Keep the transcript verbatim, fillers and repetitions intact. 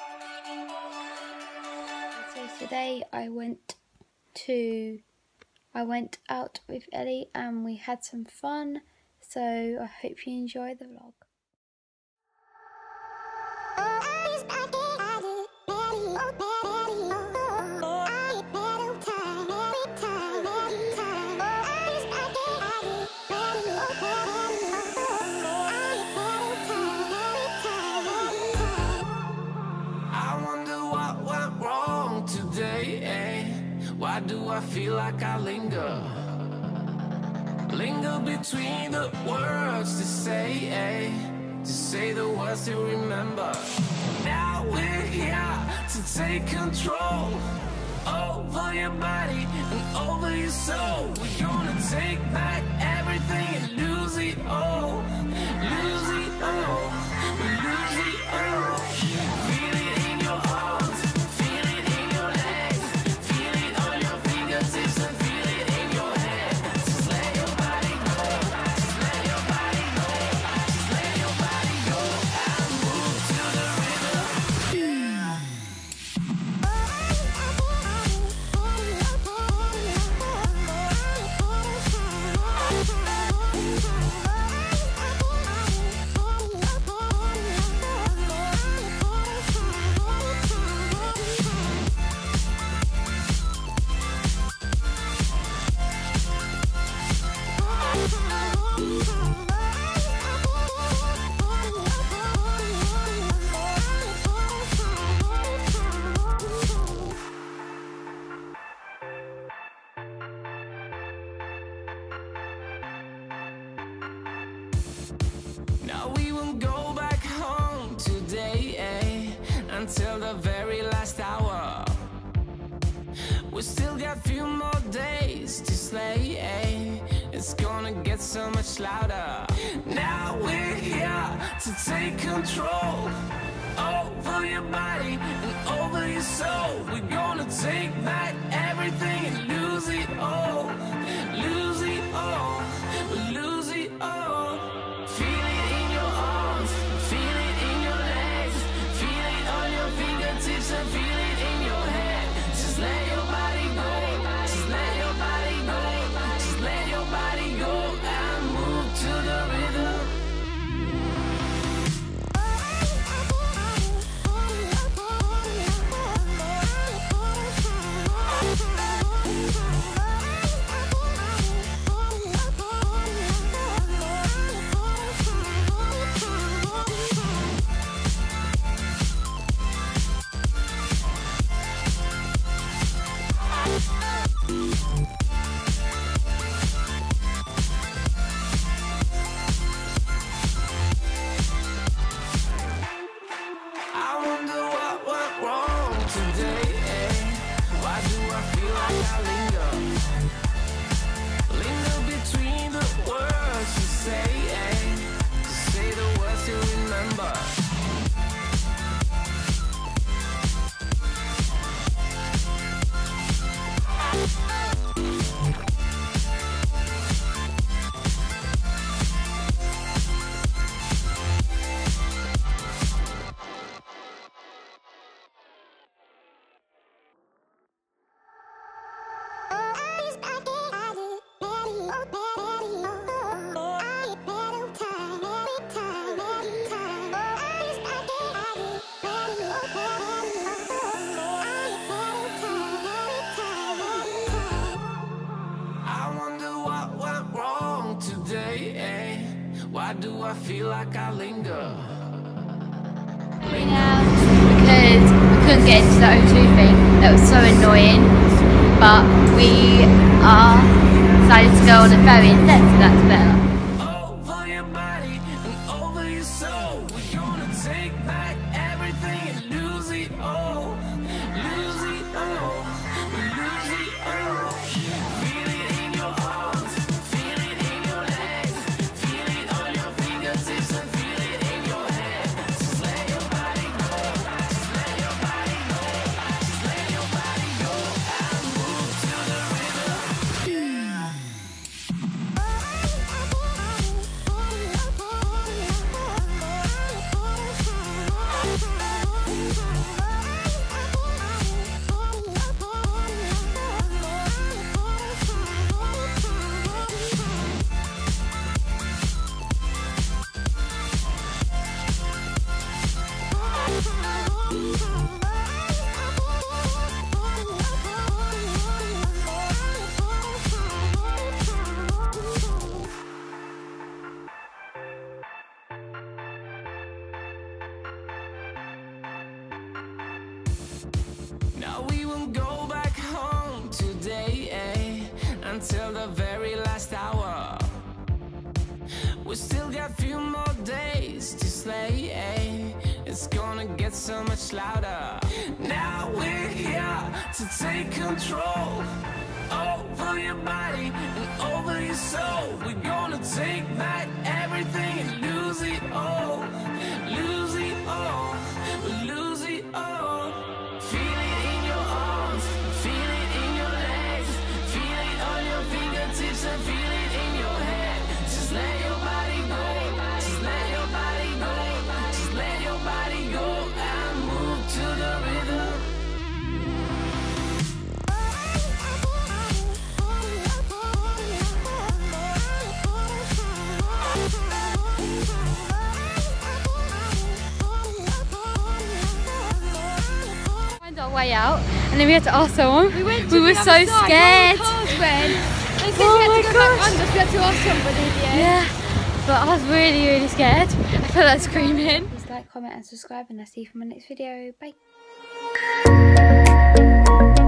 So today I went to I went out with Ellie and we had some fun, so I hope you enjoy the vlog. Why do I feel like I linger? Linger between the words to say, eh? To say the words to remember. Now we're here to take control over your body and over your soul. We're gonna take back everything and lose it all. Lose it all. Lose it all. Feel it in your arms. Feel it in your legs. Feel it on your fingertips and feel it in your head. Just let your body go. Just let your body go. Just let your body go and move to the rhythm. Now we won't go back home today, eh? Until the very last hour. We still got a few more days to slay, eh? It's gonna get so much louder. Now we're here to take control over your body and over your soul. We're gonna take back everything and lose it all. Lose it all. Lose it all. Feel it in your arms. Feel it in your legs. Feel it on your fingertips and feel it in your head. Just let your body go. Just let your body go. Just let your body go and move to the rhythm. I wonder what went wrong today, eh? Why do I feel like I linger? Linger between the words to say, eh? To say the words to remember. Why do I feel like I linger? Now, because we couldn't get into the O two thing, that was so annoying, but we are decided to go on a ferry instead, so that's better. Over your body and over your soul, we're gonna take back everything and lose it all. Lose it all. Lose it all. Feel it in your arms. Feel it in your legs. Feel it on your fingertips and feel it in your head. Just let your body go. Just let your body go. Just let your body go and move to the rhythm. won't go back home today, eh? Until the very last hour. We still got a few more days to slay, eh? It's gonna get so much louder. Now we're here to take control over your body and over your soul. We're gonna take back everything and lose it all. Lose it all. Lose it all. Feel it in your arms, feel it in your legs, feel it on your fingertips and feel it in your head. Just let your body go, just let your body go, just let your body go and move to the rhythm. Find our way out, and then we had to ask someone. We, went to we were the so other side, scared. where all the cars went. They said Oh we my had to go back gosh. under, so we had to ask somebody at the end. Yeah, but I was really, really scared. I felt like screaming. Please like, comment, and subscribe, and I'll see you for my next video. Bye.